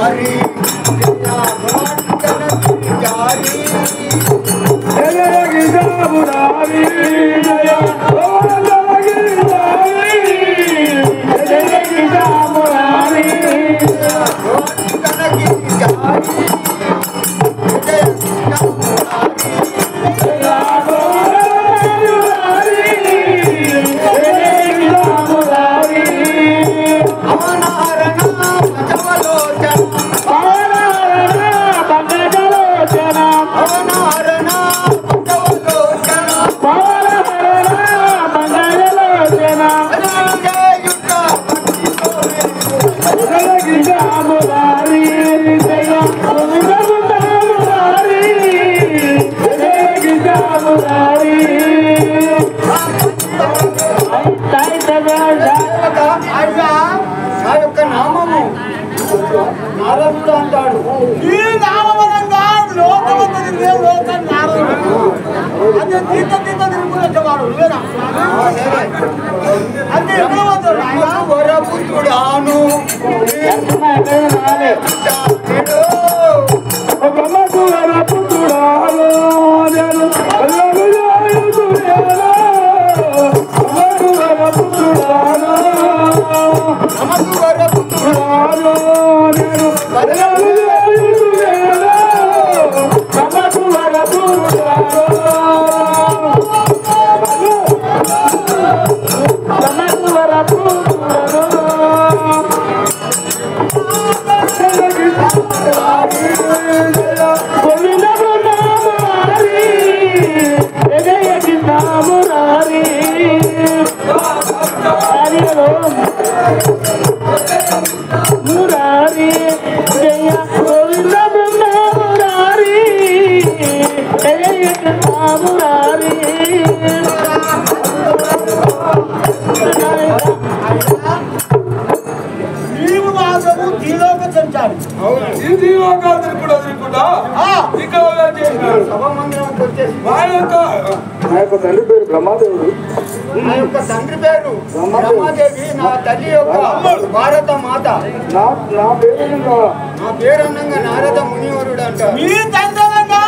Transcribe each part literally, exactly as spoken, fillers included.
తండ్రి పేరు బ్రహ్మాదేవుడు. నా యొక్క తండ్రి పేరు బ్రహ్మాదేవి. నా తల్లి యొక్క భారత మాత. నా నా పేరు నా పేరు అన్నంగా నారద మునివరుడు అంట. మీ తండ్రి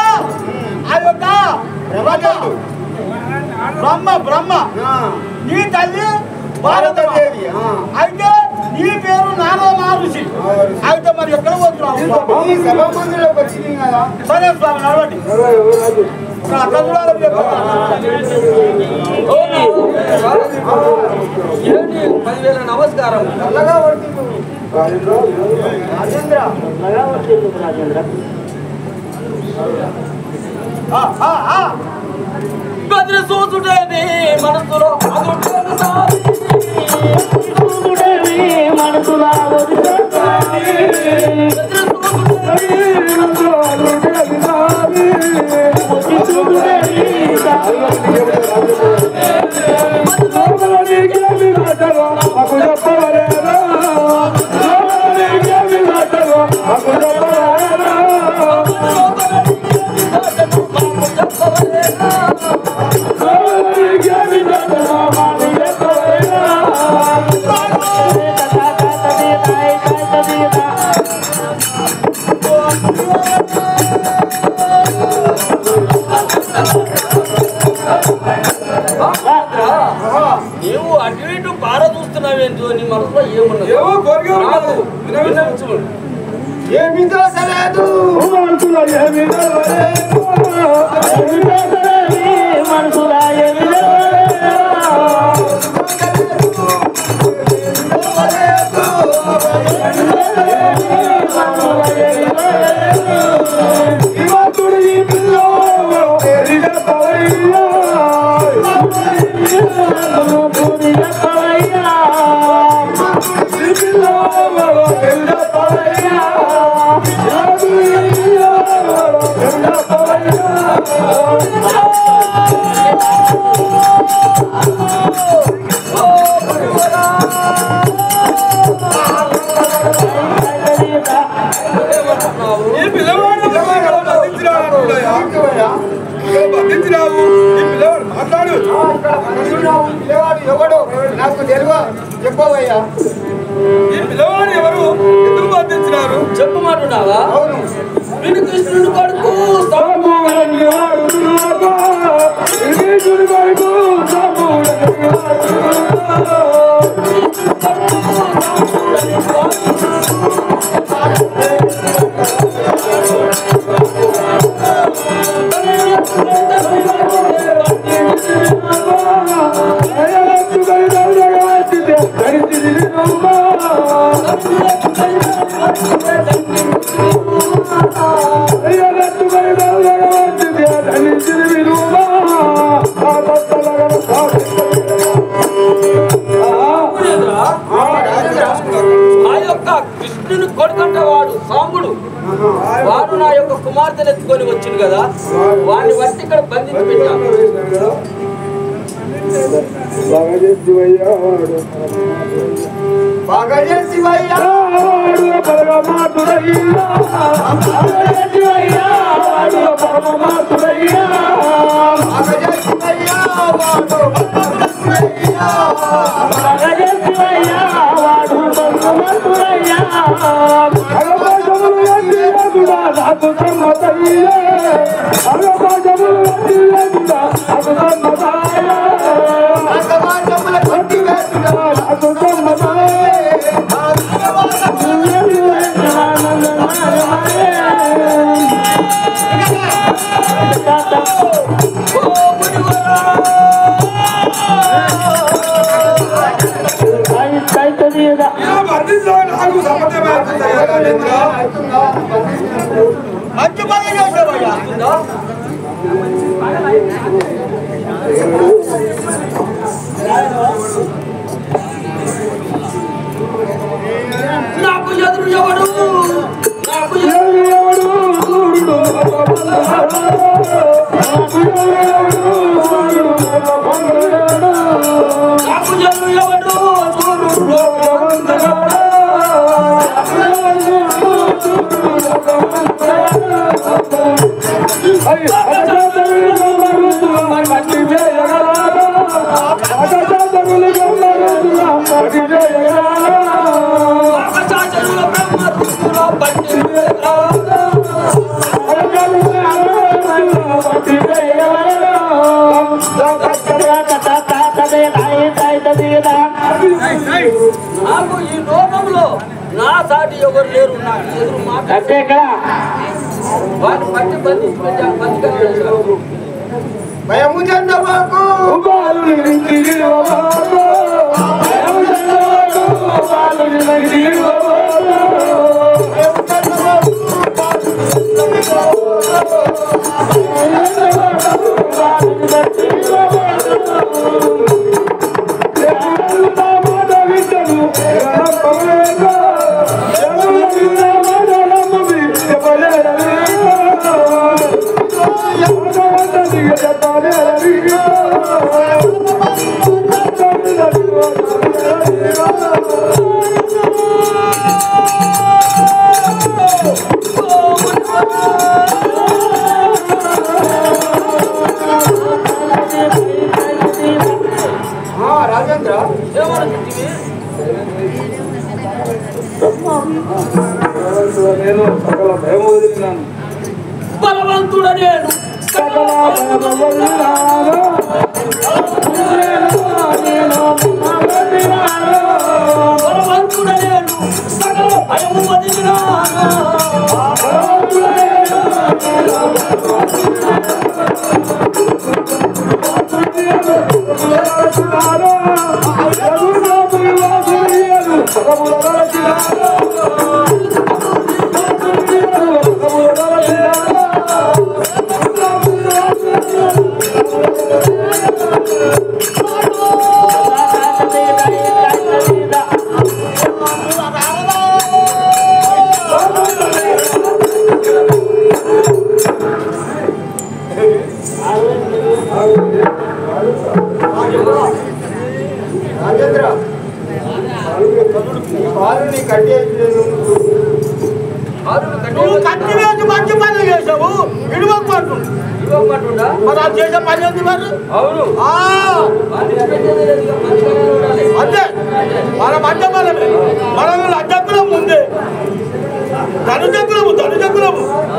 ఆ యొక్క బ్రహ్మ బ్రహ్మ నీ తల్లి భారతదేవి. అయితే నీ పేరు నారద మహర్షి. అయితే మరి ఎక్కడ పోతున్నావు? సభా మందిరంలోకి వచ్చింది కదా. సరే స్వామి నడవండి. పదివేల నమస్కారం. నల్లగా పడుతుంది రాజేంద్ర. నల్లగా పడుతుంది రాజేంద్ర. గదిని చూచుటేది మనసులో మనసులో నీవు అటు ఇటు పార చూస్తున్నావేంటో నీ మనసులో ఏమున్నది? ఏమి దోసలేదు మనసులో ఏమి మనసులో ఏమి ఎవడు నాకు తెలివ చెప్పవయ్యా. ఈ పిల్లవాడు ఎవరు? ఎందుకు వచ్చినారు చెప్పమంటున్నావా? అవును. విను కృష్ణుడు కొడుకు కృష్ణుని కొడుకంటే వాడు సాంబుడు. వాడు నా యొక్క కుమార్తెను ఎత్తుకొని వచ్చింది కదా, వాడిని బట్టి ఇక్కడ బంధించి పెట్టాను. మంచి పని చేసేవయ్యా. నాకు ఎదురు ఎవడు, నాకు ఎదురు ఎవడు, నాకు ఎదురు ఎవడు నాకు ఈ లోకంలో నా సాటి ఎవరు లేరు. నాకు ఎదురు మాట వాటిని బట్టి బంధించి పెట్టాను. బంధించాను. భయము చెందబాకు రాజేంద్ర నేను సకల భయం వదిలినాను. బలవంతుడ నేను సకల భయం వదిలినాను. బలవంతుడ నేను సకల భయం వదిలినాను. రాజేంద్ర బాలుని కట్టేసి నువ్వు కత్తి వేసి మంచి పనులు చేసావు. ఇడువకుంటు ఇవ్వకుంటుందా మరి అది చేసే పని ఏంది మరి? అవును అంతే. మన మధ్య మనమే మనం అడ్డకుల ముందే ధనుజకులము ధనుజకులము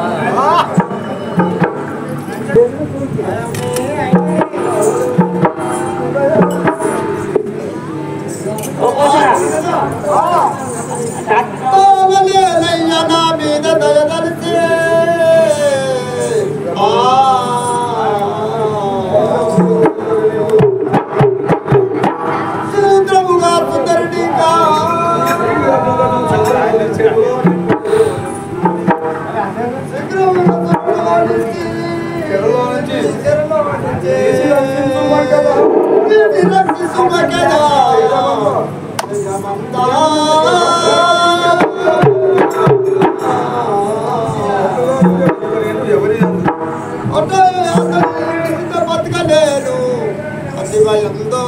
నా మీద దయదలిచి సముద్రముగా సుందరుడిగా బతకలేను అతి భయంతో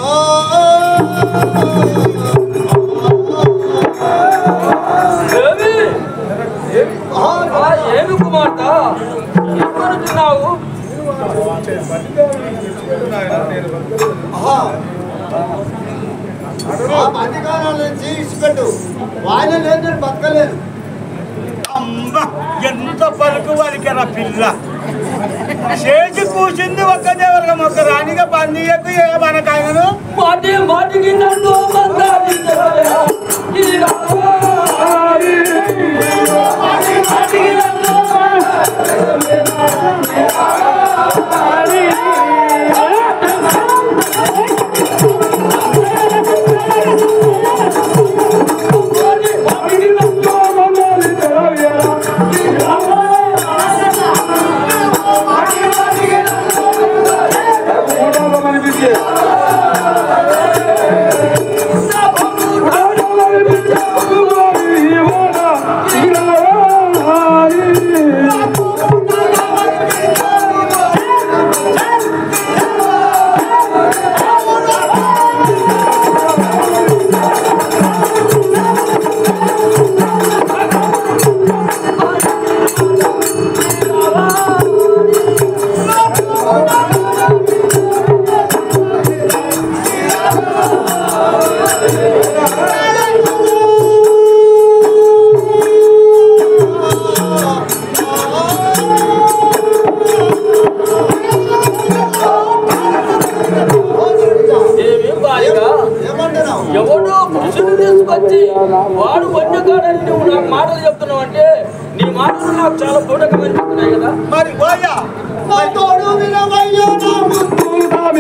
ఏమి కుమార్తె ఏమనుకున్నావు? అధికారాల నుంచి ఇచ్చిపెట్టు వాళ్ళ లేదు నేను బతకలేను. అమ్మ ఎంత పలుకు వారికరా పిల్ల చేసి కూర్చుంది ఒక్కదే వాళ్ళ మొక్క రాణిగా బందీయకు ఏ మనకాయను మాటి మాటికి నన్ను ఎవడో పురుషుడు తీసుకొచ్చి వాడు వన్యకాడని నువ్వు నాకు మాటలు చెప్తున్నావు అంటే నీ మాటలు నాకు చాలా పూటకం అనిపిస్తున్నాయి కదా. మరి పోయా తోడు వినవయ్యో నా ముద్దు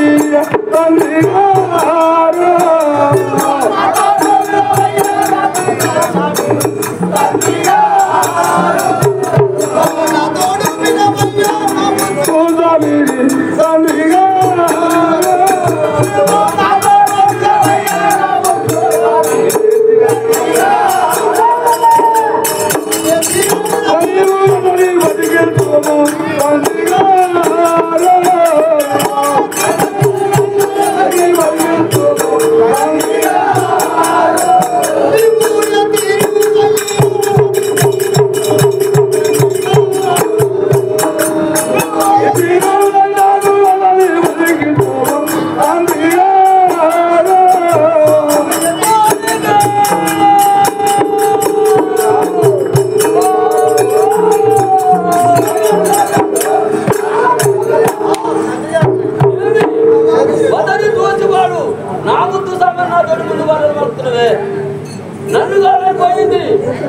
నన్ను పోయింది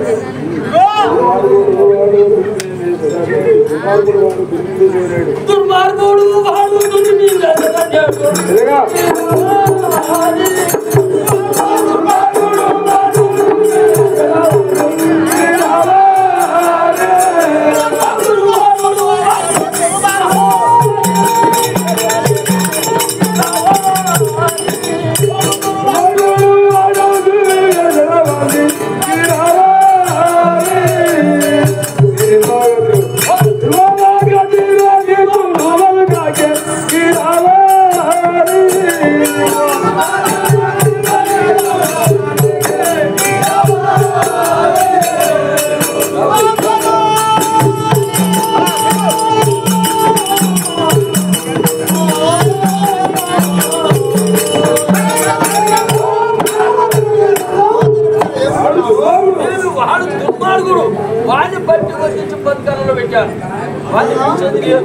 దుర్మార్గుడు వాడు Get బంధించి బతుకాలలో పెట్టాను వాళ్ళు చూసేది లేదు.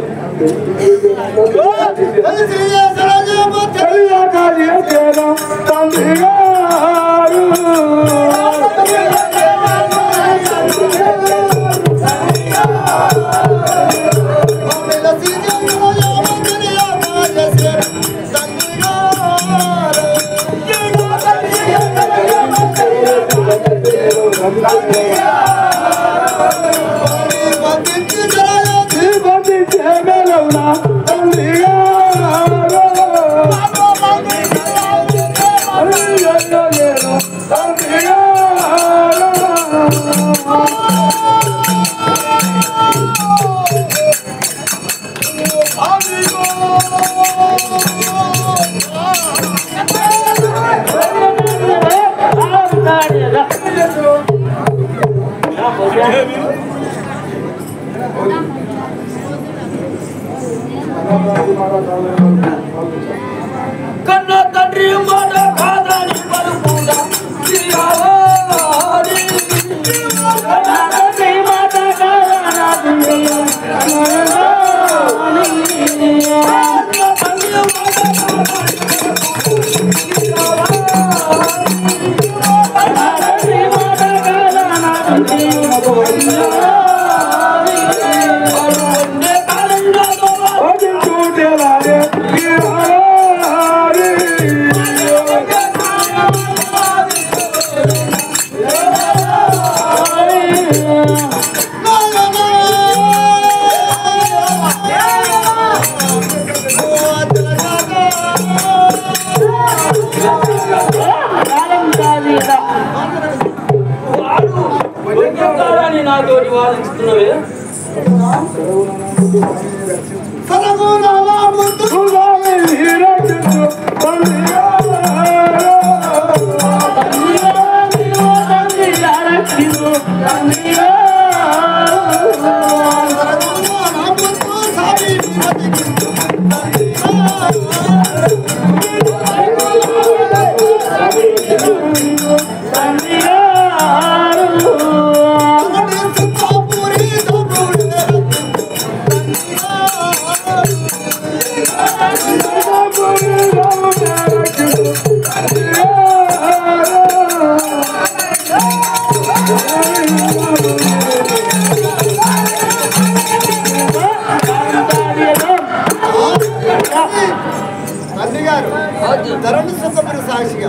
కన్నా తండ్రి మాట కాదని పలుకుదా నాతోటి వాదిస్తున్నవే సాక్షిగా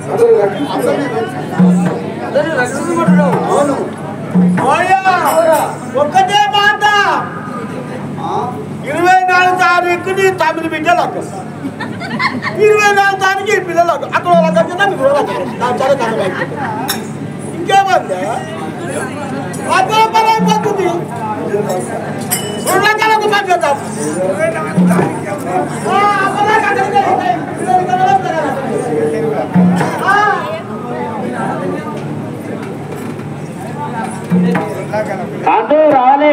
ఒక్కటే మాట ఇరవై నాలుగు తారీఖు నీ తొమ్మిది బిడ్డలకు ఇరవై నాలుగు తారీఖు ఈ పిల్లలకు అక్కడ వాళ్ళ ఇంకేమంటే అక్కడ పని అయిపోతుంది రెండు రకాలకు పనిచేద్దాం అంటూ రావాలి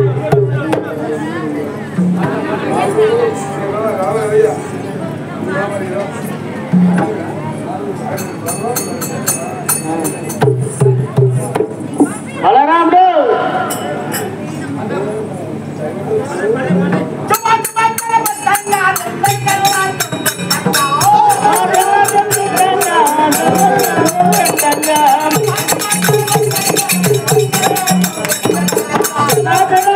బలరాముడు Thank you.